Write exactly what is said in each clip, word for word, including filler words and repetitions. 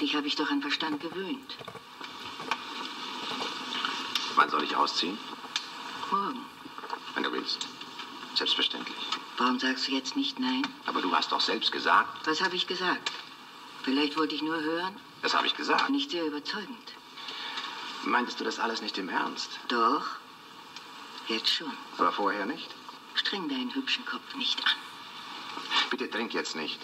Dich habe ich doch an Verstand gewöhnt. Wann soll ich ausziehen? Morgen. Wenn du willst. Selbstverständlich. Warum sagst du jetzt nicht nein? Aber du hast doch selbst gesagt. Was habe ich gesagt? Vielleicht wollte ich nur hören. Das habe ich gesagt. Nicht sehr überzeugend. Meintest du das alles nicht im Ernst? Doch. Jetzt schon. Aber vorher nicht? Streng deinen hübschen Kopf nicht an. Bitte trink jetzt nicht.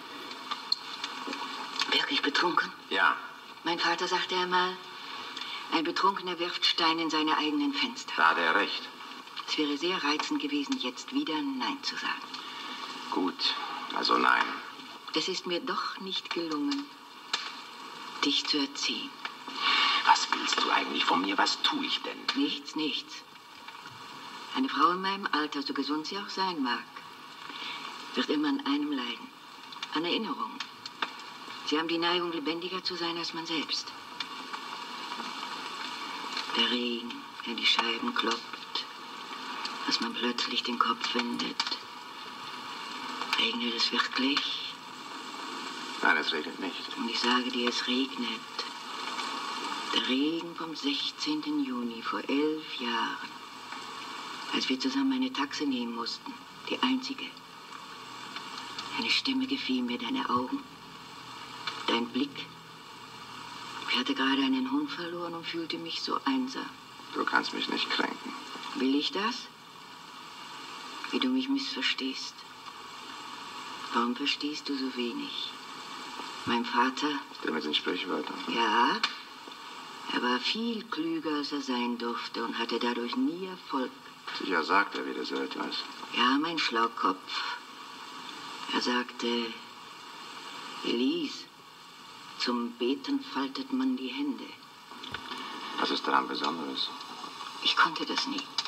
Wirklich betrunken? Ja. Mein Vater sagte einmal, ein Betrunkener wirft Steine in seine eigenen Fenster. Da hat er recht. Es wäre sehr reizend gewesen, jetzt wieder Nein zu sagen. Gut, also nein. Es ist mir doch nicht gelungen, dich zu erziehen. Was willst du eigentlich von mir? Was tue ich denn? Nichts, nichts. Eine Frau in meinem Alter, so gesund sie auch sein mag, wird immer an einem leiden. An Erinnerungen. Sie haben die Neigung, lebendiger zu sein als man selbst. Der Regen, der die Scheiben klopft, dass man plötzlich den Kopf wendet. Regnet es wirklich? Nein, es regnet nicht. Und ich sage dir, es regnet. Der Regen vom sechzehnten Juni vor elf Jahren, als wir zusammen eine Taxe nehmen mussten. Die einzige. Deine Stimme gefiel mir, deine Augen, dein Blick. Ich hatte gerade einen Hund verloren und fühlte mich so einsam. Du kannst mich nicht kränken. Will ich das? Wie du mich missverstehst. Warum verstehst du so wenig? Mein Vater... Der mit den Sprichwörtern. Ja, er war viel klüger, als er sein durfte und hatte dadurch nie Erfolg. Sicher sagt er wieder so etwas. Ja, mein Schlaukopf. Er sagte, Elise, zum Beten faltet man die Hände. Was ist daran Besonderes? Ich konnte das nie.